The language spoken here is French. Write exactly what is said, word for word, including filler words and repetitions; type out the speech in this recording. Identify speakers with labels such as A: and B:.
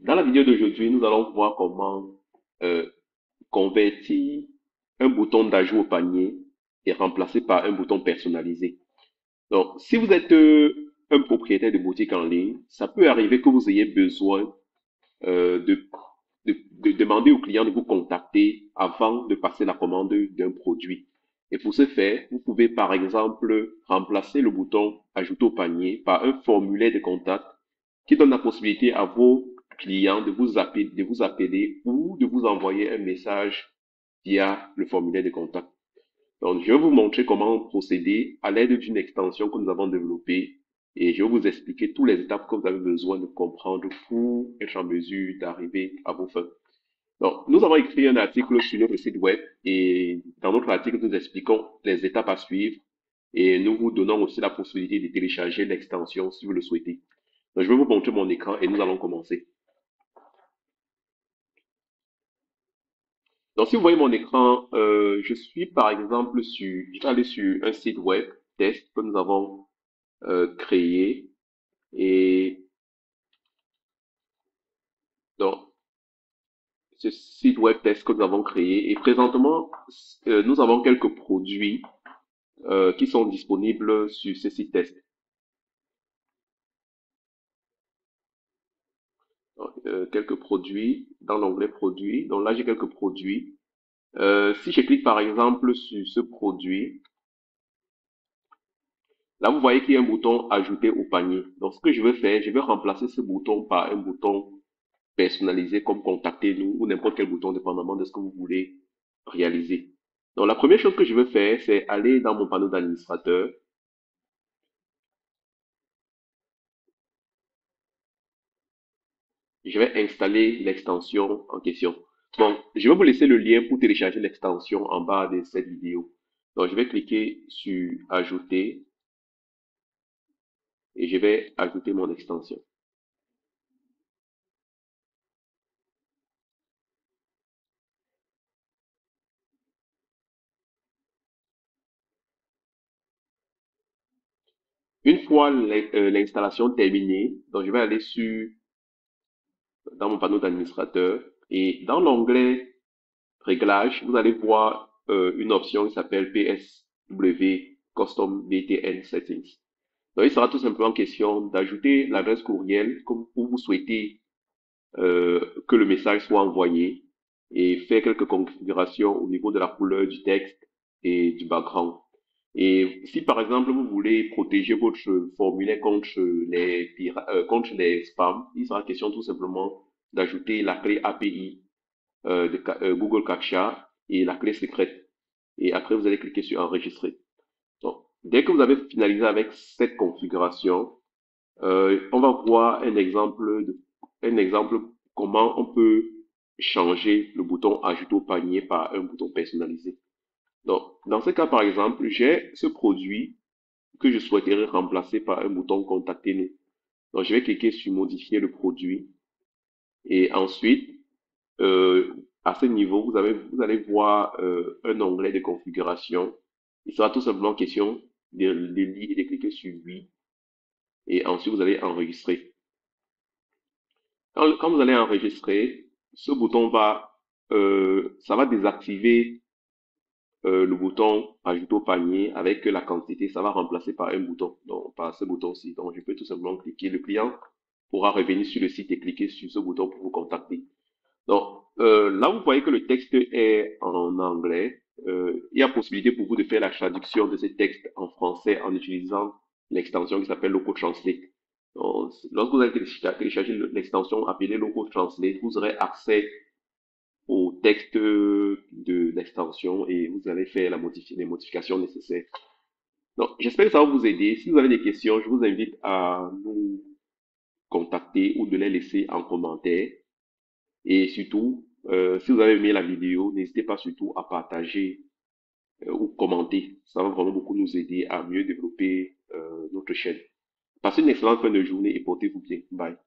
A: Dans la vidéo d'aujourd'hui, nous allons voir comment euh, convertir un bouton d'ajout au panier et remplacer par un bouton personnalisé. Donc, si vous êtes euh, un propriétaire de boutique en ligne, ça peut arriver que vous ayez besoin euh, de, de, de demander au client de vous contacter avant de passer la commande d'un produit. Et pour ce faire, vous pouvez par exemple remplacer le bouton ajouter au panier par un formulaire de contact qui donne la possibilité à vos clients de vous appeler, de vous appeler ou de vous envoyer un message via le formulaire de contact. Donc, je vais vous montrer comment procéder à l'aide d'une extension que nous avons développée et je vais vous expliquer toutes les étapes que vous avez besoin de comprendre pour être en mesure d'arriver à vos fins. Donc, nous avons écrit un article sur notre site web et dans notre article, nous expliquons les étapes à suivre et nous vous donnons aussi la possibilité de télécharger l'extension si vous le souhaitez. Donc, je vais vous montrer mon écran et nous allons commencer. Donc, si vous voyez mon écran, euh, je suis par exemple sur, je vais aller sur un site web test que nous avons euh, créé et donc ce site web test que nous avons créé et présentement euh, nous avons quelques produits euh, qui sont disponibles sur ce site test. Donc, euh, quelques produits dans l'onglet produits. Donc là j'ai quelques produits. Euh, si je clique par exemple sur ce produit, là, vous voyez qu'il y a un bouton ajouter au panier. Donc, ce que je vais faire, je vais remplacer ce bouton par un bouton personnalisé comme contactez-nous ou n'importe quel bouton dépendamment de ce que vous voulez réaliser. Donc, la première chose que je vais faire, c'est aller dans mon panneau d'administrateur. Je vais installer l'extension en question. Bon, je vais vous laisser le lien pour télécharger l'extension en bas de cette vidéo. Donc, je vais cliquer sur ajouter et je vais ajouter mon extension. Une fois l'installation terminée, donc je vais aller sur dans mon panneau d'administrateur et dans l'onglet réglages, vous allez voir euh, une option qui s'appelle P S W Custom B T N Settings. Donc il sera tout simplement question d'ajouter l'adresse courriel comme où vous souhaitez euh, que le message soit envoyé et faire quelques configurations au niveau de la couleur du texte et du background. Et si par exemple vous voulez protéger votre formulaire contre les euh, contre les spams, il sera question tout simplement d'ajouter la clé A P I euh, de euh, Google Captcha et la clé secrète. Et après vous allez cliquer sur enregistrer. Donc, dès que vous avez finalisé avec cette configuration, euh, on va voir un exemple de, un exemple comment on peut changer le bouton ajouter au panier par un bouton personnalisé. Donc, dans ce cas, par exemple, j'ai ce produit que je souhaiterais remplacer par un bouton contactez-nous. Donc, je vais cliquer sur modifier le produit et ensuite, euh, à ce niveau, vous avez, vous allez voir euh, un onglet de configuration. Il sera tout simplement question de, de lire et de cliquer sur oui et ensuite vous allez enregistrer. Quand, quand vous allez enregistrer, ce bouton va, euh, ça va désactiver euh, le bouton ajouter au panier avec la quantité, ça va remplacer par un bouton, donc par ce bouton-ci. Donc je peux tout simplement cliquer, le client pourra revenir sur le site et cliquer sur ce bouton pour vous contacter. Donc euh, là vous voyez que le texte est en anglais. Euh, il y a possibilité pour vous de faire la traduction de ce texte en français en utilisant l'extension qui s'appelle Local Translate. Donc, lorsque vous allez télécharger l'extension appelée Local Translate, vous aurez accès au texte de l'extension et vous allez faire la modifi les modifications nécessaires. Donc, j'espère que ça va vous aider. Si vous avez des questions, je vous invite à nous contacter ou de les laisser en commentaire. Et surtout, euh, si vous avez aimé la vidéo, n'hésitez pas surtout à partager euh, ou commenter. Ça va vraiment beaucoup nous aider à mieux développer euh, notre chaîne. Passez une excellente fin de journée et portez-vous bien. Bye.